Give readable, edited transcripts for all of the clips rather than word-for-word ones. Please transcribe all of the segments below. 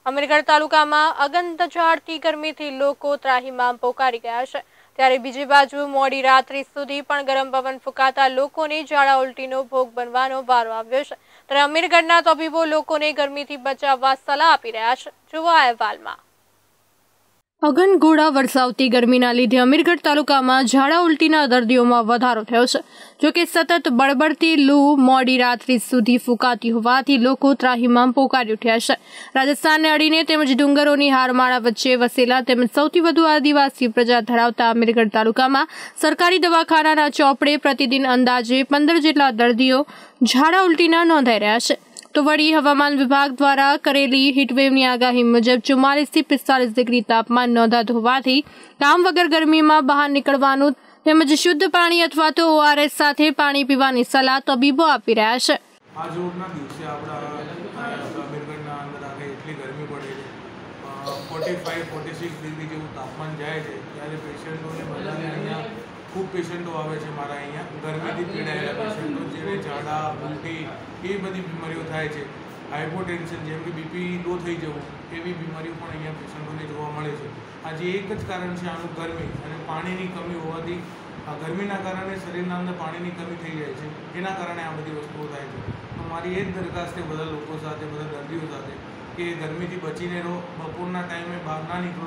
અમીરગઢ તાલુકામાં અગનતજાળતી ગરમીથી લોકો ત્રાહિમામ પોકારી ગયા છે। ત્યારે બીજી બાજુ મોડી રાત્રિ સુધી પણ ગરમ પવન ફૂંકાતા લોકોને ઝાડા ઉલટીનો ભોગ બનવાનો વારો આવ્યો છે। ત્યારે અમીરગઢના તબીબો લોકોને ગરમીથી બચાવવા સલાહ આપી રહ્યા છે। જુઓ આ અહેવાલમાં। અગનગોળા વરસાવતી ગરમીના લીધે અમીરગઢ તાલુકામાં ઝાડા ઉલટીના દર્દીઓમાં વધારો થયો છે। જોકે સતત બળબડતી લૂ મોડી રાત્રિ સુધી ફૂંકાતી હોવાથી લોકો ત્રાહિમામ પોકારી ઉઠ્યા છે। રાજસ્થાનને અડીને તેમજ ડુંગરોની હારમાળા વચ્ચે વસેલા તેમજ સૌથી વધુ આદિવાસી પ્રજા ધરાવતા અમીરગઢ તાલુકામાં સરકારી દવાખાનાના ચોપડે પ્રતિદિન અંદાજે 15 જેટલા દર્દીઓ ઝાડા ઉલટીના નોંધાઈ રહ્યા છે। તો વળી હવામાન વિભાગ દ્વારા કરેલી હીટવેવની આગાહી મુજબ 44 થી 45 ડિગ્રી તાપમાન નોંધાતું હોવાથી કામ વગર ગરમીમાં બહાર નીકળવાનું તેમજ શુદ્ધ પાણી અથવા તો ORS સાથે પાણી પીવાની સલાહ તબીબો આપી રહ્યા છે। આજ રોજના દિવસે આપણા અમીરગઢના અંદર એટલી ગરમી પડે છે, 45-46 ડિગ્રી જેવું તાપમાન જાય છે, ત્યારે પેશન્ટોને બધાને અહીંયા ખૂબ પેશન્ટો આવે છે। મારા અહીંયા ગરમીથી પીડાયેલા પેશન્ટો, જેને ઝાડા ઉલટી એ બધી બીમારીઓ થાય છે। હાઇપોટેન્શન જેમ કે બીપી લો થઈ જવું એવી બીમારીઓ પણ અહીંયા પેશન્ટોને જોવા મળે છે। આજે એક જ કારણ છે આનું, ગરમી અને પાણીની કમી હોવાથી આ ગરમીના કારણે શરીરના અંદર પાણીની કમી થઈ જાય છે, એના કારણે આ બધી વસ્તુઓ થાય છે। તો મારી એ જ દરખાસ્ત છે બધા લોકો સાથે, બધા દર્દીઓ સાથે કે ગરમીથી બચીને રહો, બપોરના ટાઈમે બહાર ના નીકળો।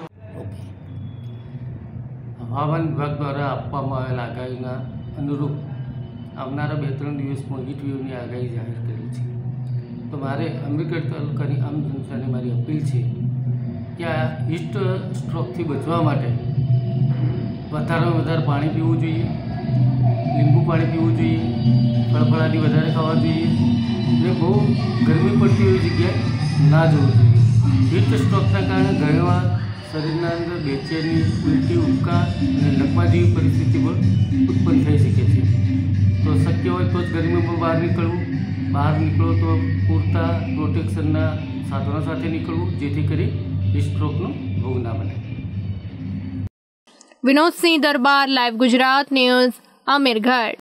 હવામાન વિભાગ દ્વારા આપવામાં આવેલા આગાહીના અનુરૂપ આવનારા 2-3 દિવસમાં હીટવેવની આગાહી જાહેર કરી છે। તો મારે અમીરગઢ તાલુકાની આમ જનતાને મારી અપીલ છે કે આ હીટ સ્ટ્રોકથી બચવા માટે વધારેમાં વધારે પાણી પીવું જોઈએ, લીંબુ પાણી પીવું જોઈએ, ફળફળાદી વધારે ખાવા જોઈએ અને બહુ ગરમી પડતી એવી જગ્યાએ ના જવું જોઈએ। હીટ સ્ટ્રોકના કારણે ઘણીવાર શરીરના અંદર બેચેની, ઉલટી, ઉબકા અને લકવા જેવી પરિસ્થિતિ પણ ઉત્પન્ન થઈ શકે છે। તો શક્ય હોય તો જ ગરમીમાં બહાર નીકળવું, બહાર નીકળો તો પૂરતા પ્રોટેક્શનના સાધનો સાથે નીકળવું, જેથી કરી હીટ સ્ટ્રોકનો ભોગ ના બને। Vinod Singh Darbar, live Gujarat news, Amirgadh.